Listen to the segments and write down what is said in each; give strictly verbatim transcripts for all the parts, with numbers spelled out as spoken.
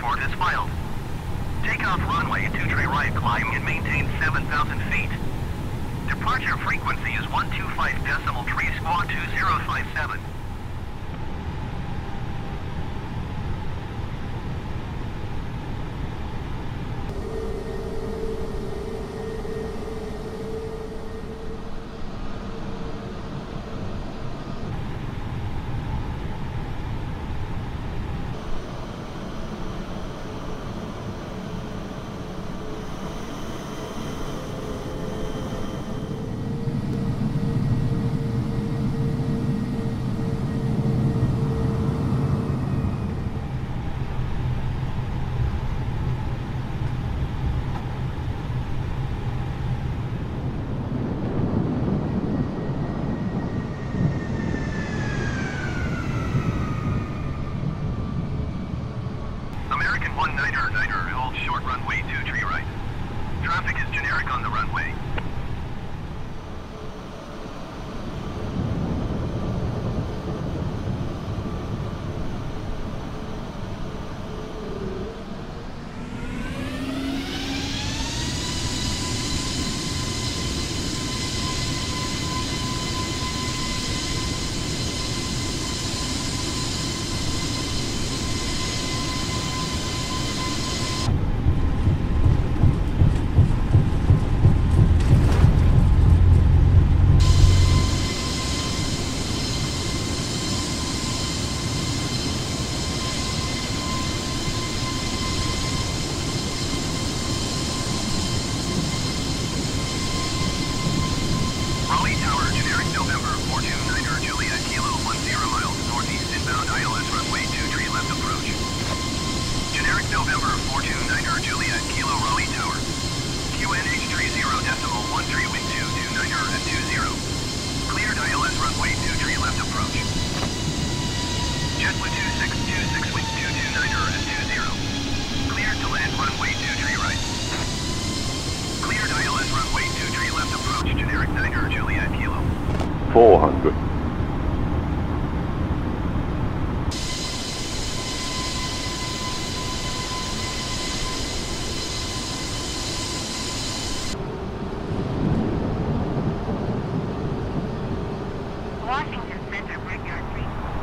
report is filed. Takeoff runway two three right, climb and maintain seven thousand feet. Departure frequency is one two five decimal three squawk two zero five seven. four hundred. Washington Center, Brickyard Street.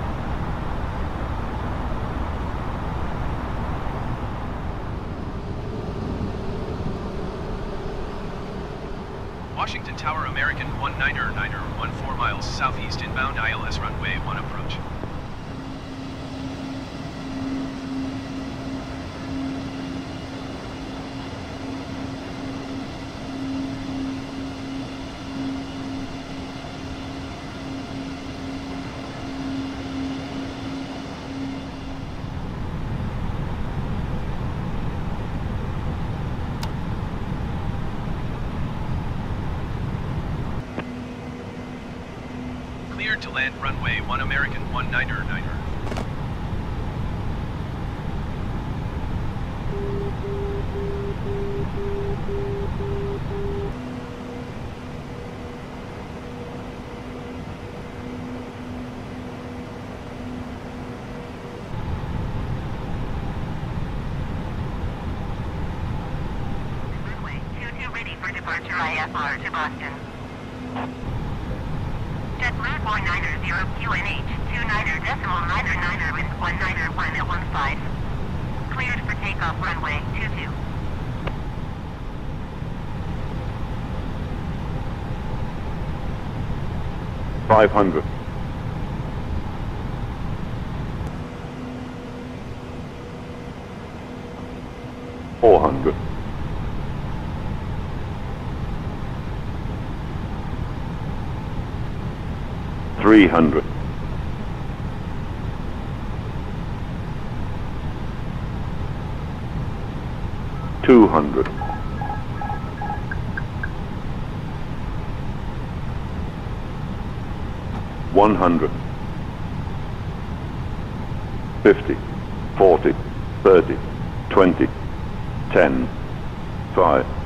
Washington Tower, American one niner niner, one four miles southeast inbound I L S runway one approach. Cleared to land runway one American one niner niner. Runway two two ready for departure I F R to Boston. JetBlue four niner zero Q N H two niner decimal niner niner with one niner one at one five. Cleared for takeoff runway two two. five hundred. four hundred. three hundred. two hundred. one hundred. fifty. forty. thirty. twenty. ten. five.